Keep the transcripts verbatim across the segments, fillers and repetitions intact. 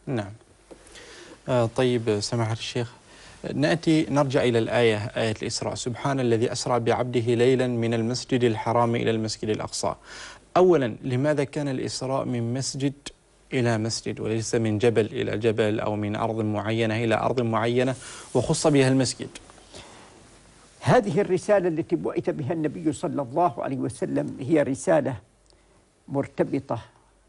نعم. آه طيب سماحة الشيخ، نأتي نرجع إلى الآية، آية الإسراء: سبحان الذي أسرى بعبده ليلا من المسجد الحرام إلى المسجد الأقصى. أولا، لماذا كان الإسراء من مسجد إلى مسجد وليس من جبل إلى جبل أو من أرض معينة إلى أرض معينة وخص بها المسجد؟ هذه الرسالة التي بعث بها النبي صلى الله عليه وسلم هي رسالة مرتبطة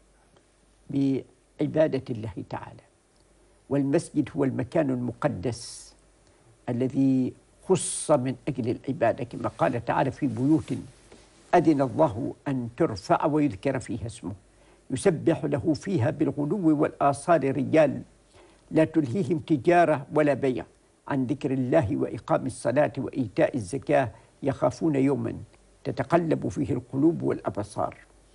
بعبادة الله تعالى، والمسجد هو المكان المقدس الذي خص من أجل العبادة، كما قال تعالى: في بيوت أذن الله أن ترفع ويذكر فيها اسمه يسبح له فيها بالغدو والآصال رجال لا تلهيهم تجارة ولا بيع عن ذكر الله وإقام الصلاة وإيتاء الزكاة يخافون يوما تتقلب فيه القلوب والأبصار.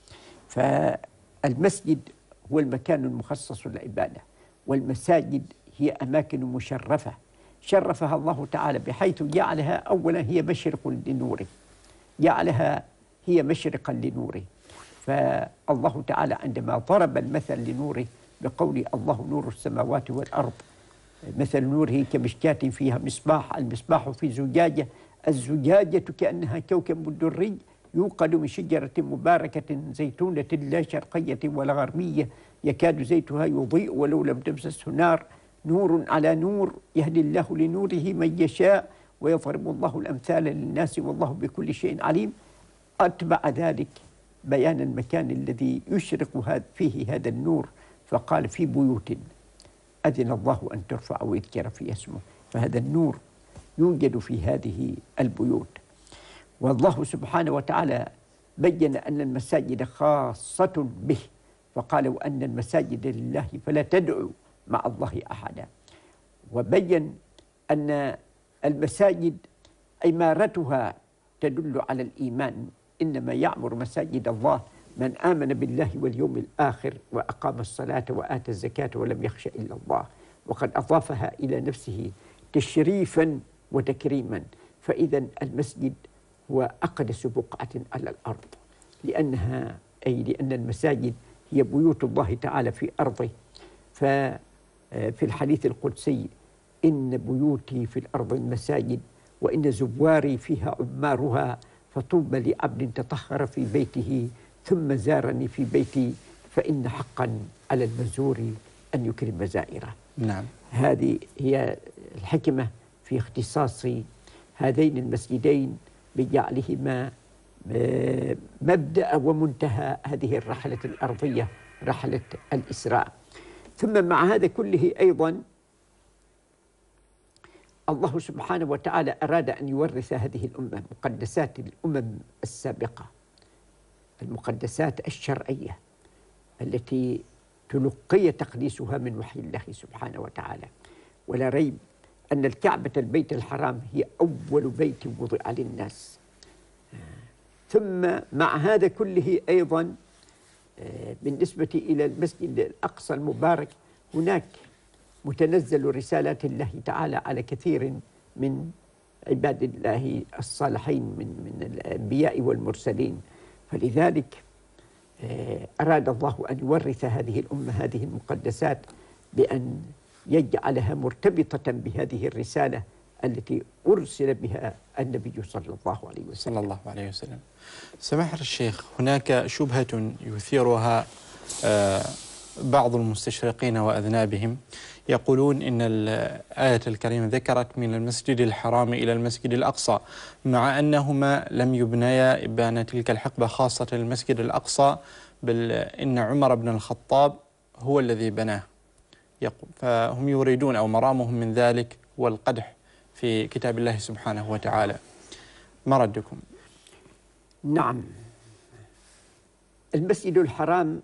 فالمسجد هو المكان المخصص للعبادة، والمساجد هي أماكن مشرفة شرفها الله تعالى بحيث جعلها أولا هي مشرق لنوره، جعلها هي مشرقا لنوره. فالله تعالى عندما ضرب المثل لنوره بقول: الله نور السماوات والأرض، مثل نوره كمشكاة فيها مصباح، المصباح في زجاجة، الزجاجة كأنها كوكب دري يوقد من شجرة مباركة زيتونة لا شرقية ولا غربية يكاد زيتها يضيء ولو لم تمسسه نار، نور على نور يهدي الله لنوره من يشاء ويضرب الله الأمثال للناس والله بكل شيء عليم. أتبع ذلك بيان المكان الذي يشرق فيه هذا النور، فقال: في بيوت أذن الله أن ترفع ويذكر فيها اسمه. فهذا النور يوجد في هذه البيوت. والله سبحانه وتعالى بين أن المساجد خاصة به، فقال: وأن المساجد لله فلا تدعوا مع الله أحدا. وبين أن المساجد عمارتها تدل على الإيمان، إنما يعمر مساجد الله من آمن بالله واليوم الآخر وأقام الصلاة وآتى الزكاة ولم يخش إلا الله، وقد أضافها إلى نفسه تشريفا وتكريما. فإذا المسجد هو أقدس بقعة على الأرض، لأنها أي لأن المساجد هي بيوت الله تعالى في أرضه. ففي الحديث القدسي: إن بيوتي في الأرض المساجد وإن زواري فيها عمارها، فطوبى لعبد تطهر في بيته ثم زارني في بيتي فإن حقا على المزور أن يكرم زائره. نعم. هذه هي الحكمة في اختصاص هذين المسجدين بجعلهما مبدأ ومنتهى هذه الرحلة الأرضية، رحلة الإسراء. ثم مع هذا كله أيضا الله سبحانه وتعالى أراد أن يورث هذه الأمة مقدسات الأمم السابقة، المقدسات الشرعية التي تلقي تقديسها من وحي الله سبحانه وتعالى. ولا ريب أن الكعبة البيت الحرام هي أول بيت وضع للناس. ثم مع هذا كله أيضا بالنسبة إلى المسجد الأقصى المبارك هناك متنزل رسالات الله تعالى على كثير من عباد الله الصالحين من من الأنبياء والمرسلين. فلذلك أراد الله أن يورث هذه الأمة هذه المقدسات بأن يجعلها مرتبطة بهذه الرسالة التي أرسل بها النبي صلى الله عليه وسلم. صلى الله عليه وسلم. سماحة الشيخ، هناك شبهة يثيرها بعض المستشرقين وأذنابهم، يقولون إن الآية الكريمة ذكرت من المسجد الحرام إلى المسجد الأقصى، مع أنهما لم يبنيا إبان تلك الحقبة خاصة المسجد الأقصى، بل إن عمر بن الخطاب هو الذي بناه. فهم يريدون أو مرامهم من ذلك والقدح في كتاب الله سبحانه وتعالى. ما ردكم؟ نعم، المسجد الحرام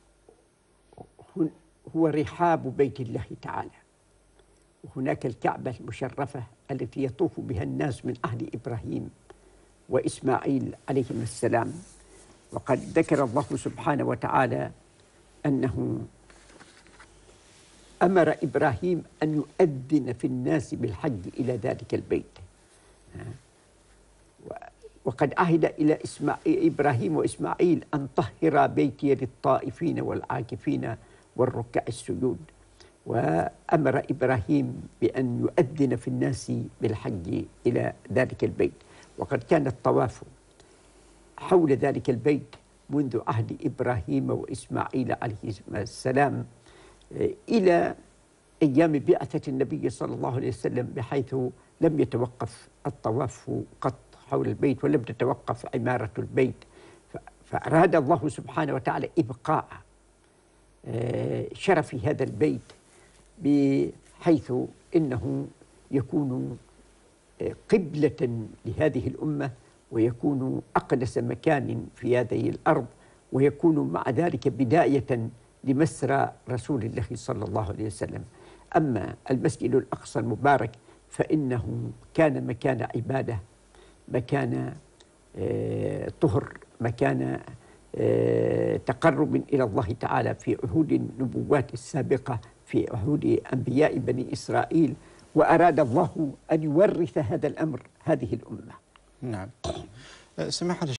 هو رحاب بيت الله تعالى، وهناك الكعبة المشرفة التي يطوف بها الناس من عهد إبراهيم وإسماعيل عليهم السلام. وقد ذكر الله سبحانه وتعالى أنه أمر إبراهيم أن يؤذن في الناس بالحج إلى ذلك البيت، وقد عهد إلى إسماعيل إبراهيم وإسماعيل أن طهر بيتي للطائفين والعاكفين والركع السجود. وأمر إبراهيم بأن يؤذن في الناس بالحج إلى ذلك البيت. وقد كان الطواف حول ذلك البيت منذ عهد إبراهيم وإسماعيل عليه السلام إلى أيام بعثة النبي صلى الله عليه وسلم، بحيث لم يتوقف الطواف قط حول البيت ولم تتوقف عمارة البيت. فأراد الله سبحانه وتعالى إبقاء شرف هذا البيت بحيث إنه يكون قبلة لهذه الأمة، ويكون أقدس مكان في هذه الأرض، ويكون مع ذلك بداية لمسرى رسول الله صلى الله عليه وسلم. أما المسجد الأقصى المبارك فإنه كان مكان عبادة، مكان آه طهر، مكان آه تقرب إلى الله تعالى في عهود النبوات السابقة، في عهود أنبياء بني إسرائيل، وأراد الله أن يورث هذا الأمر هذه الأمة. نعم. سماحة